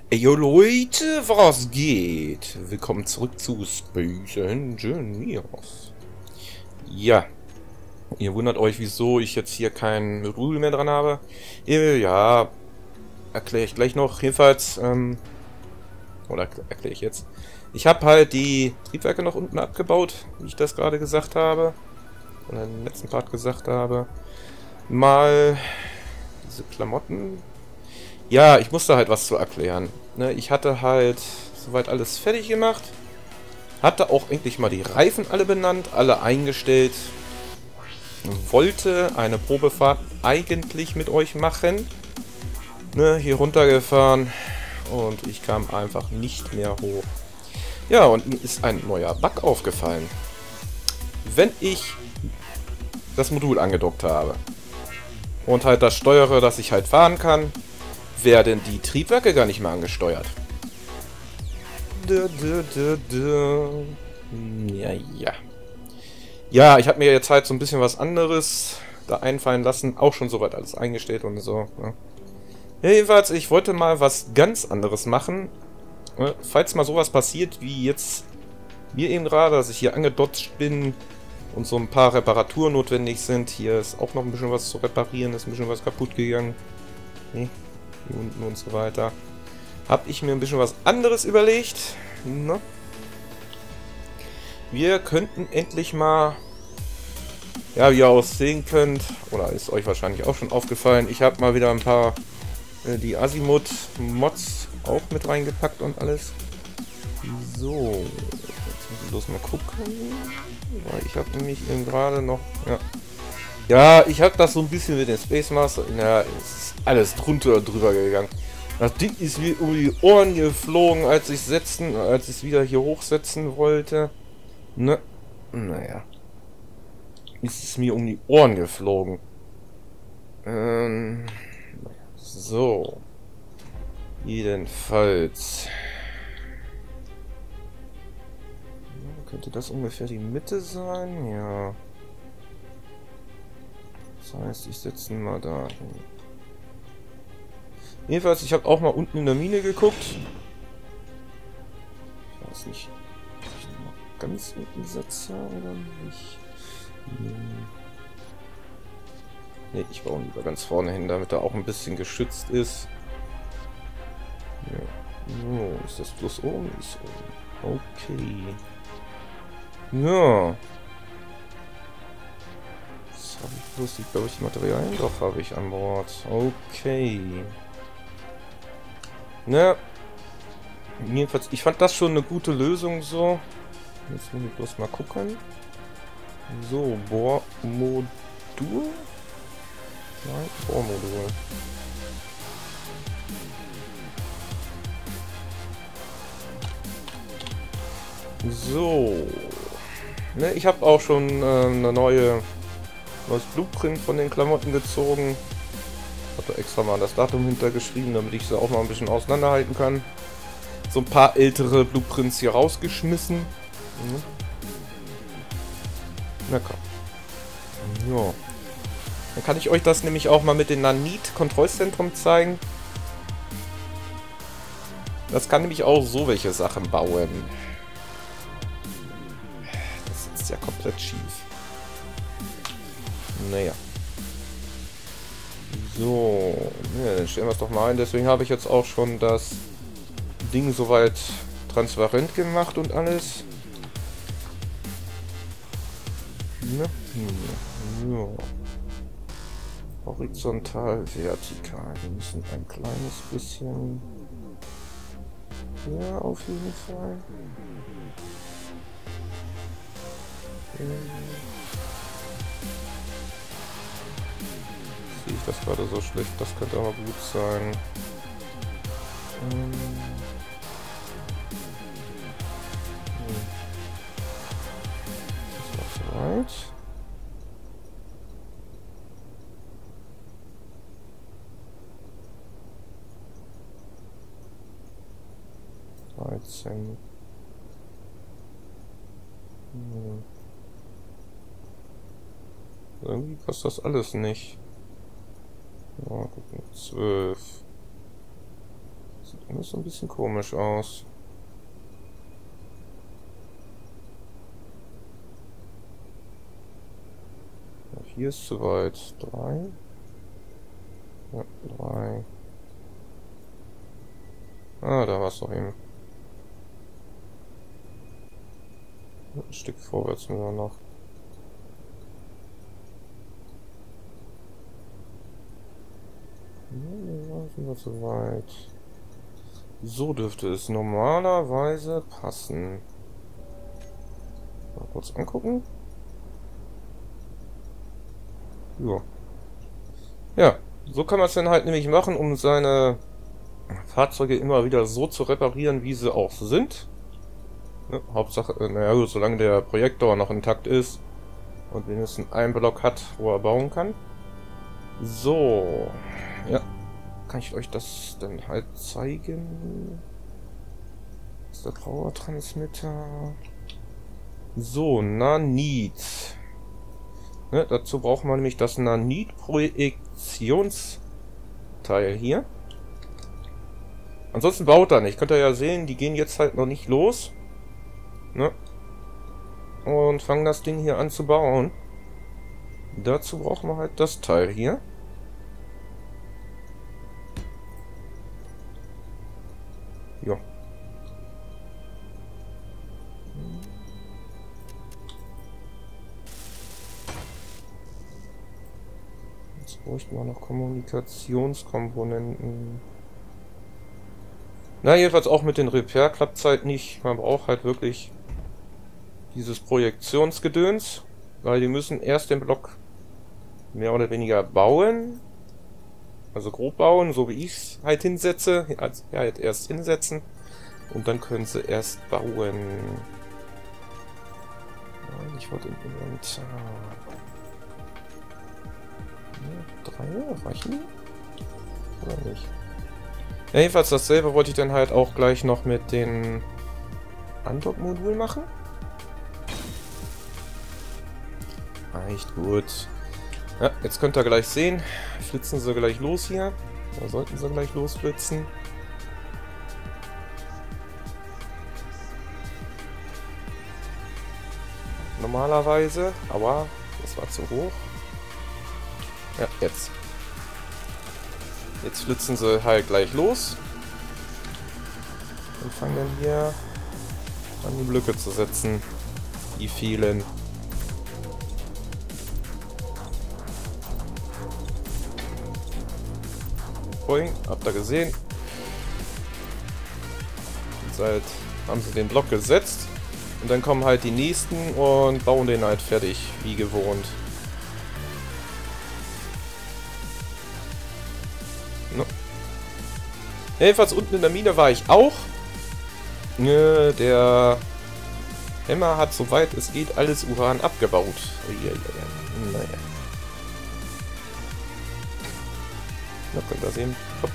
Ey, yo Leute, was geht? Willkommen zurück zu Space Engineers. Ja, ihr wundert euch, wieso ich jetzt hier kein Modul mehr dran habe. Ja, erkläre ich gleich noch. Jedenfalls, oder erkläre ich jetzt. Ich habe halt die Triebwerke noch unten abgebaut, wie ich das gerade gesagt habe. Oder im letzten Part gesagt habe. Mal diese Klamotten. Ja, ich musste halt was zu erklären. Ne, ich hatte halt soweit alles fertig gemacht. Hatte auch endlich mal die Reifen alle benannt, alle eingestellt. Wollte eine Probefahrt eigentlich mit euch machen. Ne, hier runtergefahren. Und ich kam einfach nicht mehr hoch. Ja, und mir ist ein neuer Bug aufgefallen. Wenn ich das Modul angedockt habe und halt das steuere, dass ich halt fahren kann, werden die Triebwerke gar nicht mehr angesteuert. Ja, ja. Ja, ich habe mir jetzt halt so ein bisschen was anderes da einfallen lassen. Auch schon soweit alles eingestellt und so. Ne? Ja, jedenfalls, ich wollte mal was ganz anderes machen. Falls mal sowas passiert, wie jetzt mir eben gerade, dass ich hier angedotzt bin und so ein paar Reparaturen notwendig sind. Hier ist auch noch ein bisschen was zu reparieren, ist ein bisschen was kaputt gegangen. Hier unten und so weiter. Habe ich mir ein bisschen was anderes überlegt. Ne? Wir könnten endlich mal, ja, wie ihr auch sehen könnt, oder ist euch wahrscheinlich auch schon aufgefallen, ich habe mal wieder ein paar die Azimuth-Mods auch mit reingepackt und alles. So, jetzt muss ich bloß mal gucken, weil ich habe nämlich eben gerade noch, ja, ich habe das so ein bisschen mit den Space Master, ja, es ist alles drunter und drüber gegangen. Das Ding ist mir um die Ohren geflogen, als ich es wieder hier hochsetzen wollte. Ne, naja. Ist es mir um die Ohren geflogen. So. Jedenfalls. Ja, könnte das ungefähr die Mitte sein? Ja. Das heißt, ich setze ihn mal da hin. Jedenfalls, ich habe auch mal unten in der Mine geguckt. Ich weiß nicht, ob ich noch ganz unten setze oder nicht. Ne, ich baue lieber ganz vorne hin, damit er auch ein bisschen geschützt ist. Ja. So, ist das bloß oben? Ist oben. Okay. Ja. Jetzt habe ich bloß die, glaube ich, die Materialien. Doch, habe ich an Bord. Okay. Ne. Jedenfalls, ich fand das schon eine gute Lösung so. Jetzt muss ich bloß mal gucken. So, Bohrmodul. Nein, Bohrmodul. So. Ne, ich habe auch schon eine neues Blueprint von den Klamotten gezogen. Habe extra mal das Datum hintergeschrieben, damit ich sie auch mal ein bisschen auseinanderhalten kann. So ein paar ältere Blueprints hier rausgeschmissen. Mhm. Na komm. Ja. Dann kann ich euch das nämlich auch mal mit dem Nanit-Kontrollzentrum zeigen. Das kann nämlich auch so welche Sachen bauen. Das ist ja komplett schief. Naja. So. Ja, dann stellen wir es doch mal ein. Deswegen habe ich jetzt auch schon das Ding soweit transparent gemacht und alles. Ja. So. Horizontal, vertikal. Wir müssen ein kleines bisschen. Ja, auf jeden Fall. Sehe ich das gerade so schlecht? Das könnte aber gut sein. Das war soweit. Irgendwie passt das alles nicht. Ja, gucken. 12. Sieht alles so ein bisschen komisch aus. Hier ist zu weit. 3. Ja, 3. Ah, da war es doch eben. Ein Stück vorwärts müssen wir noch. Ja, sind wir zu weit. So dürfte es normalerweise passen. Mal kurz angucken. Ja. Ja, so kann man es dann halt nämlich machen, um seine Fahrzeuge immer wieder so zu reparieren, wie sie auch sind. Ne, Hauptsache, naja gut, solange der Projektor noch intakt ist und wenigstens einen Block hat, wo er bauen kann. So, ja, kann ich euch das dann halt zeigen? Das ist der Power-Transmitter. So, Nanit. Ne, dazu brauchen wir nämlich das Nanit-Projektionsteil hier. Ansonsten baut er nicht. Könnt ihr ja sehen, die gehen jetzt halt noch nicht los. Ne? Und fangen das Ding hier an zu bauen. Dazu brauchen wir halt das Teil hier. Ja. Jetzt bräuchten wir noch Kommunikationskomponenten. Na, jedenfalls auch mit den Repair klappt es halt nicht. Man braucht halt wirklich dieses Projektionsgedöns, weil die müssen erst den Block mehr oder weniger bauen. Also grob bauen, so wie ich es halt hinsetze. Also ja, halt erst hinsetzen und dann können sie erst bauen. Nein, ich wollte im Inventar. 3 reichen? Oder nicht? Ja, jedenfalls dasselbe wollte ich dann halt auch gleich noch mit den Andock-Modulen machen. Reicht gut. Ja, jetzt könnt ihr gleich sehen. Flitzen sie gleich los hier. Oder sollten sie gleich losflitzen. Normalerweise. Aber das war zu hoch. Ja, jetzt. Jetzt flitzen sie halt gleich los. Und fangen dann hier an die Blöcke zu setzen. Die fehlen. Boing, habt ihr gesehen? Jetzt halt haben sie den Block gesetzt. Und dann kommen halt die nächsten und bauen den halt fertig, wie gewohnt. No. Jedenfalls unten in der Mine war ich auch. Der Hämmer hat, soweit es geht, alles Uran abgebaut. Naja. Da könnt ihr sehen. Hopp.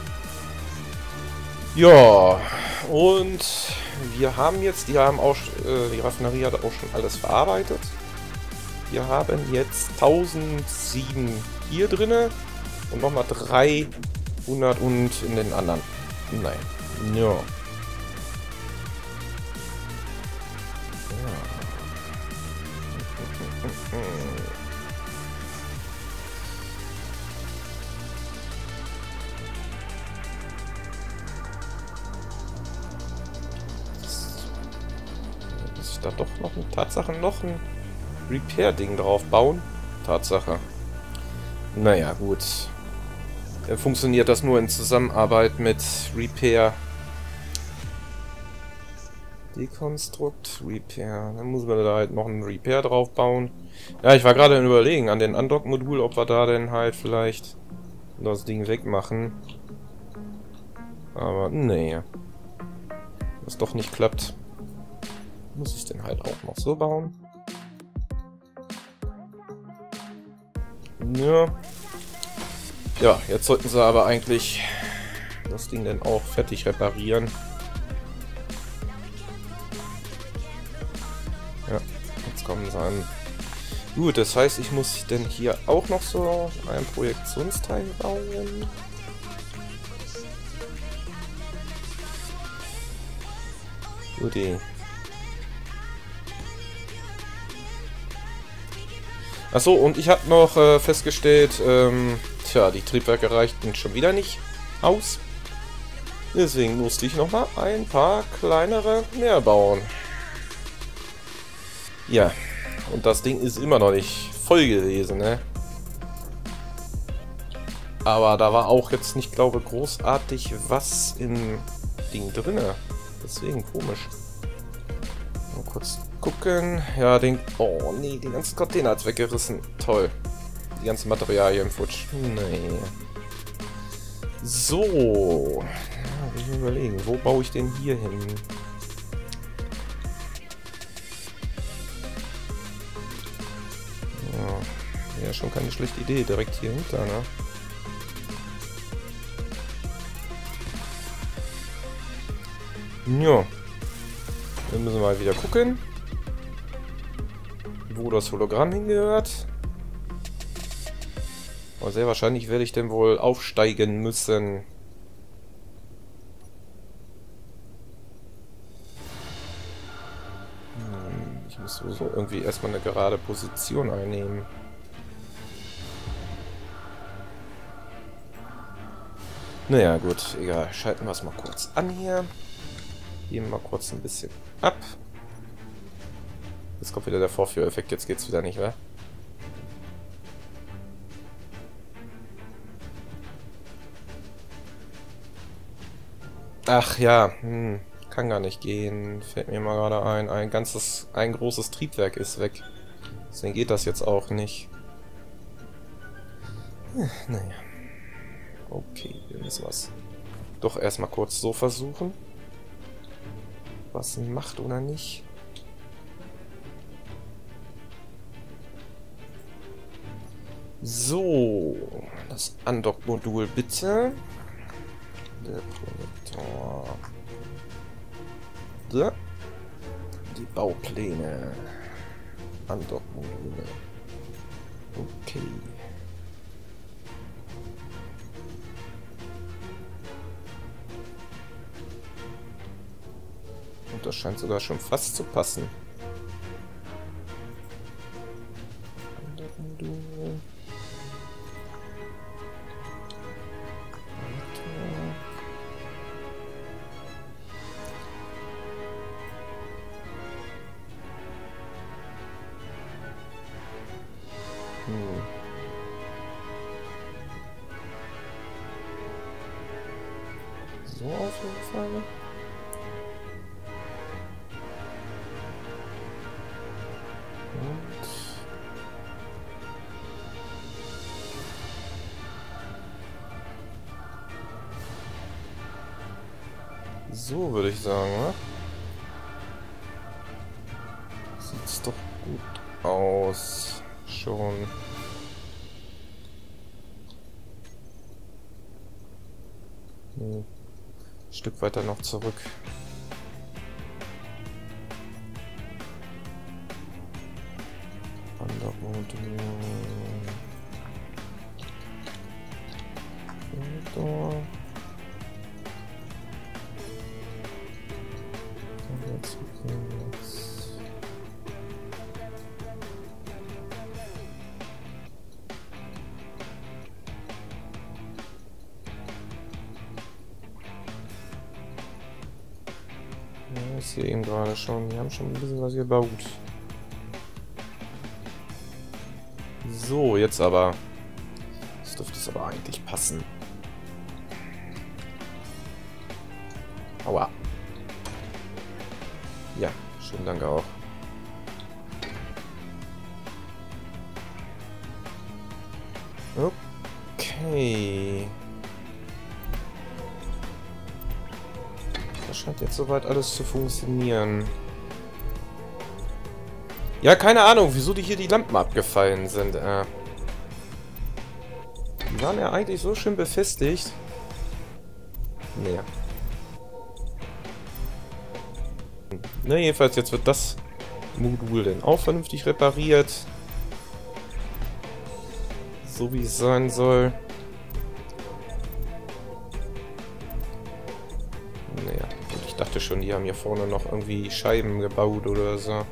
Ja, und wir haben jetzt, die Raffinerie hat auch schon alles verarbeitet. Wir haben jetzt 1007 hier drinne und nochmal 300 und in den anderen. Nein. Ja. Da doch noch eine Tatsache, noch ein Repair-Ding drauf bauen. Tatsache. Naja, gut. Funktioniert das nur in Zusammenarbeit mit Repair. Dekonstrukt, Repair. Dann muss man da halt noch ein Repair drauf bauen. Ja, ich war gerade im Überlegen an den Undock-Modul, ob wir da denn halt vielleicht das Ding wegmachen. Aber nee. Was doch nicht klappt. Muss ich den halt auch noch so bauen? Ja. Ja, jetzt sollten sie aber eigentlich das Ding dann auch fertig reparieren. Ja, jetzt kommen sie an. Gut, das heißt, ich muss denn hier auch noch so ein Projektionsteil bauen. Gute. Achso, und ich habe noch festgestellt, tja, die Triebwerke reichten schon wieder nicht aus. Deswegen musste ich nochmal ein paar kleinere mehr bauen. Ja, und das Ding ist immer noch nicht voll gewesen, ne? Aber da war auch jetzt nicht, glaube ich, großartig was im Ding drinne. Deswegen komisch. Mal kurz gucken. Ja, oh nee, den ganzen Container hat's weggerissen. Toll. Die ganzen Materialien futsch. Nee. So. Ja, ich will überlegen, wo baue ich den hier hin? Ja, schon keine schlechte Idee. Direkt hier hinter, ne? Ja. Dann müssen wir mal wieder gucken, wo das Hologramm hingehört. Aber sehr wahrscheinlich werde ich dann wohl aufsteigen müssen. Ich muss so irgendwie erstmal eine gerade Position einnehmen. Naja, gut, egal. Schalten wir es mal kurz an hier. Gehen wir mal kurz ein bisschen ab. Jetzt kommt wieder der Vorführeffekt, jetzt geht's wieder nicht, wa? Ach ja, kann gar nicht gehen. Fällt mir mal gerade ein. Ein großes Triebwerk ist weg. Deswegen geht das jetzt auch nicht. Naja. Okay, wir müssen was doch erstmal kurz so versuchen. Was macht oder nicht. So, das Undock-Modul bitte. Der Projektor. So. Die Baupläne. Undock-Module. Okay. Und das scheint sogar schon fast zu passen. Undock-Modul. So auf jeden Fall. Und so würde ich sagen, ne? Sieht's doch gut aus. Schon. Ein Stück weiter noch zurück. Wanderung. Ich sehe eben gerade schon, wir haben schon ein bisschen was gebaut. So, jetzt aber. Das dürfte es aber eigentlich passen. Aua. Ja, schönen Dank auch. Okay. Das scheint jetzt soweit alles zu funktionieren. Ja, keine Ahnung, wieso hier die Lampen abgefallen sind. Die waren ja eigentlich so schön befestigt. Nee. Na, jedenfalls, jetzt wird das Modul dann auch vernünftig repariert. So wie es sein soll. Naja, und ich dachte schon, die haben hier vorne noch irgendwie Scheiben gebaut oder so.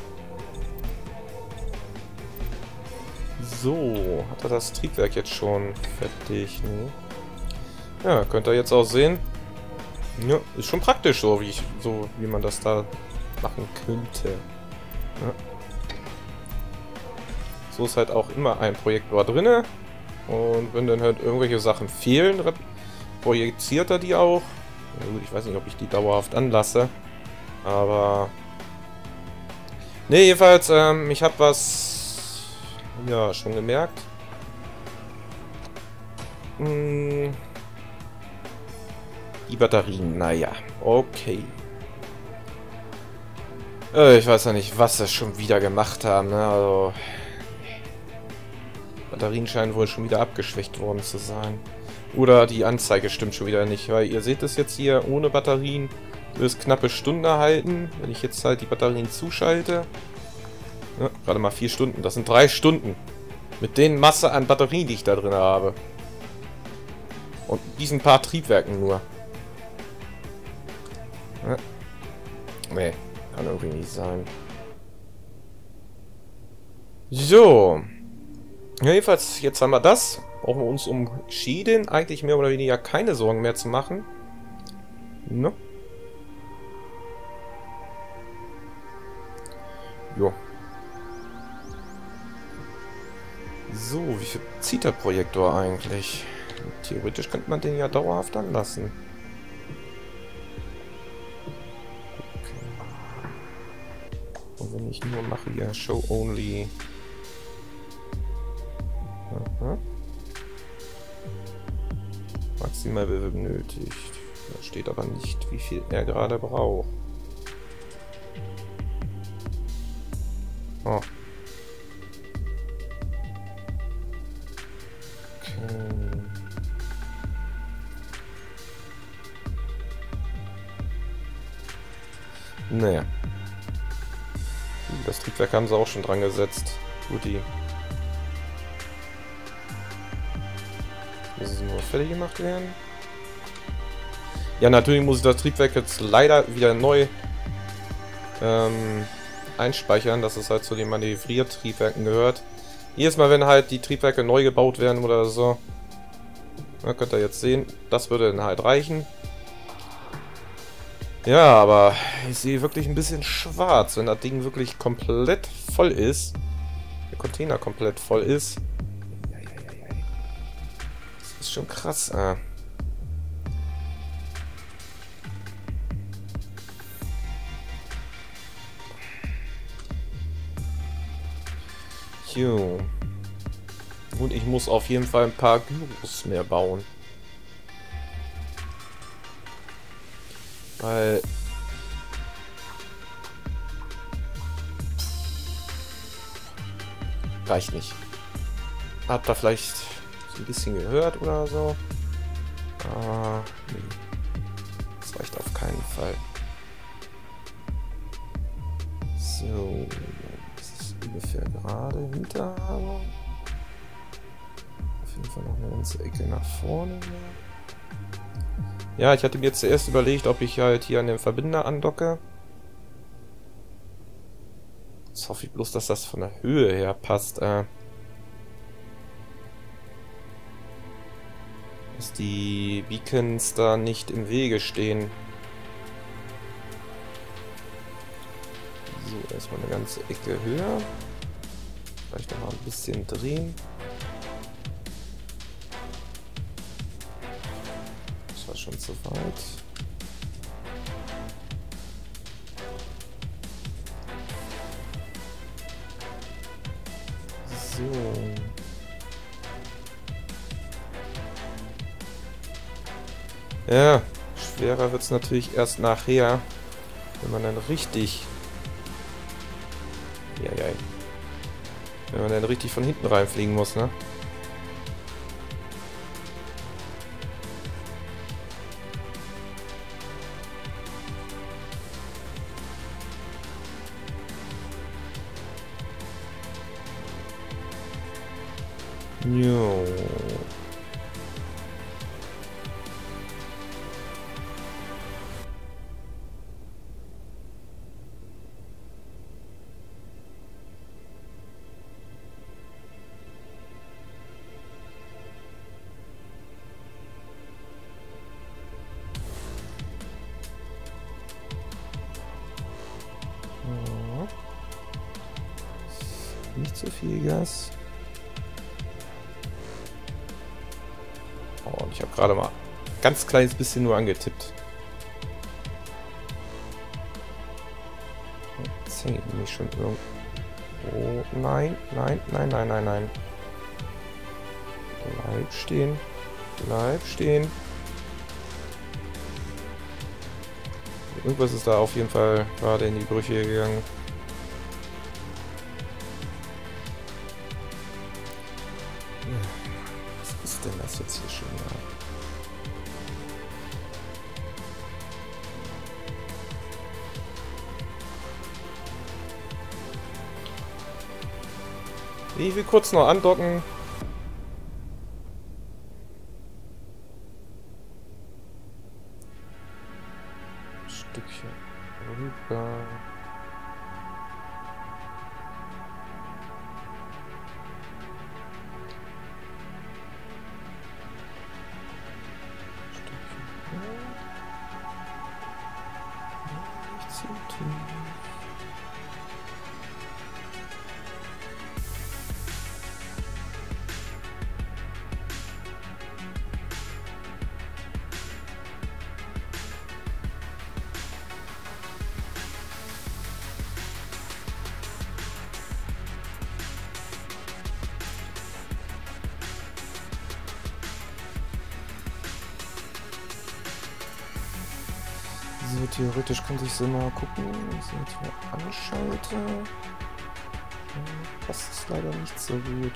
So, hat er das Triebwerk jetzt schon fertig? Ne? Ja, könnt ihr jetzt auch sehen. Ja, ist schon praktisch so, wie man das da machen könnte. Ja. So ist halt auch immer ein Projektor drinne. Und wenn dann halt irgendwelche Sachen fehlen, projiziert er die auch. Na gut, ich weiß nicht, ob ich die dauerhaft anlasse. Aber... Ne, jedenfalls, ich habe was... Ja, schon gemerkt. Die Batterien, naja, okay. Ich weiß ja nicht, was sie schon wieder gemacht haben, ne? Also... Batterien scheinen wohl schon wieder abgeschwächt worden zu sein. Oder die Anzeige stimmt schon wieder nicht, weil ihr seht es jetzt hier, ohne Batterien wird es knappe Stunde halten. Wenn ich jetzt halt die Batterien zuschalte, ja, gerade mal 4 Stunden, das sind 3 Stunden. Mit den Masse an Batterien, die ich da drin habe. Und diesen paar Triebwerken nur. Ja. Nee, kann irgendwie nicht sein. So. Ja, jedenfalls, jetzt haben wir das. Brauchen wir uns um Schäden eigentlich mehr oder weniger keine Sorgen mehr zu machen. Ne? Jo. So, wie viel zieht der Projektor eigentlich? Theoretisch könnte man den ja dauerhaft anlassen. Okay. Und wenn ich nur mache hier Show Only. Aha. Maximal benötigt. Da steht aber nicht, wie viel er gerade braucht. Oh. Okay. Naja. Das Triebwerk haben sie auch schon dran gesetzt. Guti. Muss es nur fertig gemacht werden? Ja, natürlich muss ich das Triebwerk jetzt leider wieder neu einspeichern, dass es halt zu den Manövriertriebwerken gehört. Jedes Mal, wenn halt die Triebwerke neu gebaut werden oder so, na, könnt ihr jetzt sehen, das würde dann halt reichen. Ja, aber ich sehe wirklich ein bisschen schwarz, wenn das Ding wirklich komplett voll ist. Der Container komplett voll ist. Das ist schon krass. Jo. Und ich muss auf jeden Fall ein paar Gyros mehr bauen. Weil... reicht nicht. Habt ihr vielleicht so ein bisschen gehört oder so? Nee. Das reicht auf keinen Fall. So. Das ist ungefähr gerade hinter. Auf jeden Fall noch eine ganze Ecke nach vorne. Ja, ich hatte mir zuerst überlegt, ob ich halt hier an den Verbinder andocke. Jetzt hoffe ich bloß, dass das von der Höhe her passt. Dass die Beacons da nicht im Wege stehen. So, erstmal eine ganze Ecke höher. Vielleicht noch mal ein bisschen drehen. Das war schon zu weit. So. Ja, schwerer wird es natürlich erst nachher, wenn man dann richtig... Ja, wenn man dann richtig von hinten reinfliegen muss, ne? Jo. Gerüstjägers. Oh, und ich habe gerade mal ein ganz kleines bisschen nur angetippt. 10, bin ich schon irgendwo. Oh, nein, nein, nein, nein, nein, nein. Bleib stehen. Bleib stehen. Irgendwas ist da auf jeden Fall gerade in die Brüche gegangen. Was ist denn das jetzt hier schon wieder? Ich will kurz noch andocken. Ein Stückchen rüber. Nicht zu tief. So, theoretisch könnte ich so mal gucken, wenn ich sie jetzt mal anschalte. Das ist leider nicht so gut.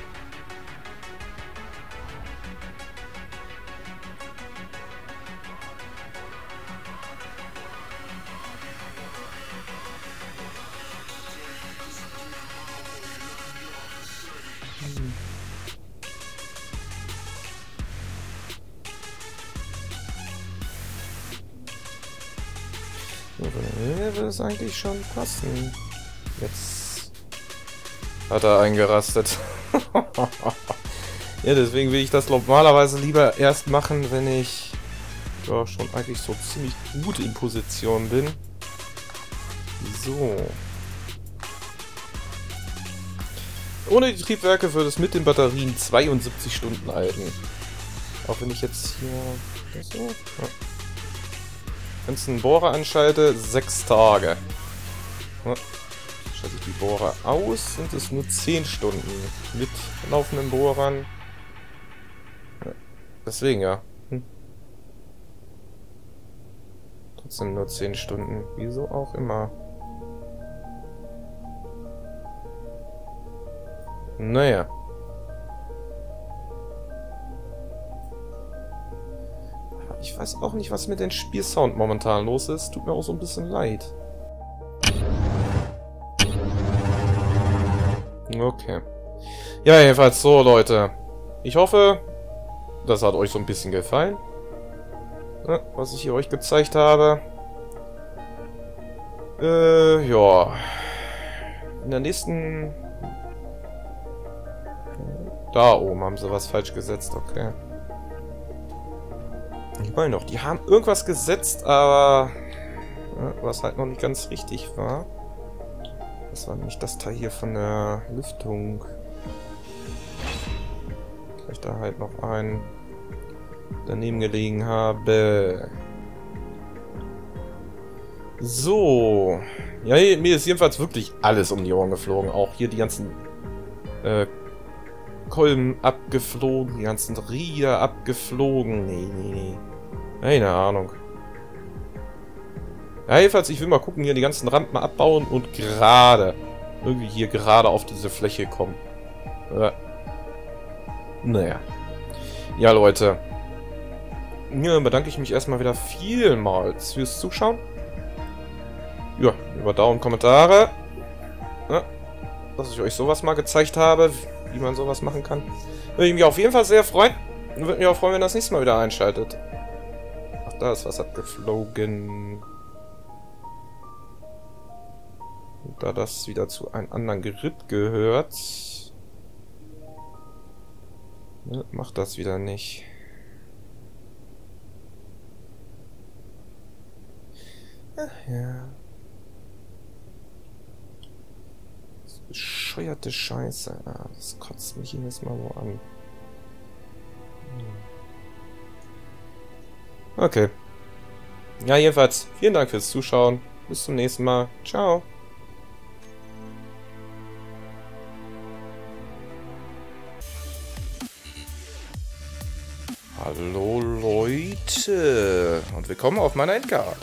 Würde es eigentlich schon passen. Jetzt hat er eingerastet. Ja, deswegen will ich das normalerweise lieber erst machen, wenn ich ja schon eigentlich so ziemlich gut in Position bin. So. Ohne die Triebwerke würde es mit den Batterien 72 Stunden halten. Auch wenn ich jetzt hier so... Ja. Wenn ich einen Bohrer anschalte, 6 Tage. Ja. Schalte ich die Bohrer aus, sind es nur 10 Stunden. Mit laufenden Bohrern. Ja. Deswegen ja. Trotzdem nur 10 Stunden. Wieso auch immer. Naja. Ich weiß auch nicht, was mit dem Spielsound momentan los ist. Tut mir auch so ein bisschen leid. Okay. Ja, jedenfalls so, Leute. Ich hoffe, das hat euch so ein bisschen gefallen. Ja, was ich hier euch gezeigt habe. Ja. In der nächsten... Da oben haben sie was falsch gesetzt, okay. Ich meine noch, die haben irgendwas gesetzt, aber ja, was halt noch nicht ganz richtig war. Das war nämlich das Teil hier von der Lüftung. Weil ich da halt noch einen daneben gelegen habe. So. Ja, mir ist jedenfalls wirklich alles um die Ohren geflogen. Auch hier die ganzen Kolben abgeflogen, die ganzen Räder abgeflogen. Nee. Keine Ahnung. Ja, jedenfalls, ich will mal gucken, hier die ganzen Rampen abbauen und gerade, irgendwie hier gerade auf diese Fläche kommen. Naja. Ja, Leute. Hier bedanke ich mich erstmal wieder vielmals fürs Zuschauen. Ja, über Daumen, Kommentare. Ja, dass ich euch sowas mal gezeigt habe, wie man sowas machen kann. Würde ich mich auf jeden Fall sehr freuen. Und würde mich auch freuen, wenn ihr das nächste Mal wieder einschaltet. Ach, da ist was abgeflogen. Und da das wieder zu einem anderen Gerät gehört, ne, macht das wieder nicht. Ach ja. Das ist bescheuerte Scheiße. Das kotzt mich jedes Mal so an. Okay. Ja, jedenfalls, vielen Dank fürs Zuschauen. Bis zum nächsten Mal. Ciao. Hallo Leute und willkommen auf meiner Endcard.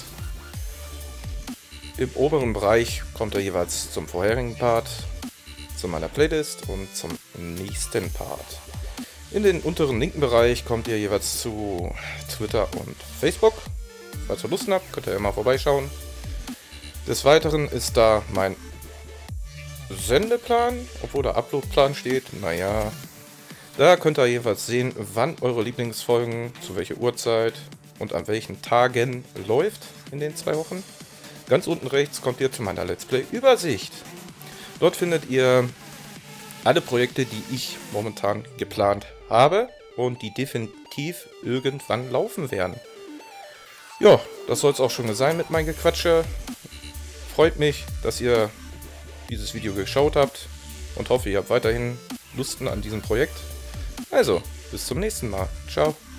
Im oberen Bereich kommt er jeweils zum vorherigen Part, zu meiner Playlist und zum nächsten Part. In den unteren linken Bereich kommt ihr jeweils zu Twitter und Facebook. Falls ihr Lust habt, könnt ihr immer vorbeischauen. Des Weiteren ist da mein Sendeplan, obwohl der Uploadplan steht. Naja, da könnt ihr jeweils sehen, wann eure Lieblingsfolgen, zu welcher Uhrzeit und an welchen Tagen läuft in den 2 Wochen. Ganz unten rechts kommt ihr zu meiner Let's Play Übersicht. Dort findet ihr alle Projekte, die ich momentan geplant habe und die definitiv irgendwann laufen werden. Ja, das soll es auch schon sein mit meinem Gequatsche. Freut mich, dass ihr dieses Video geschaut habt und hoffe, ihr habt weiterhin Lust an diesem Projekt. Also, bis zum nächsten Mal. Ciao.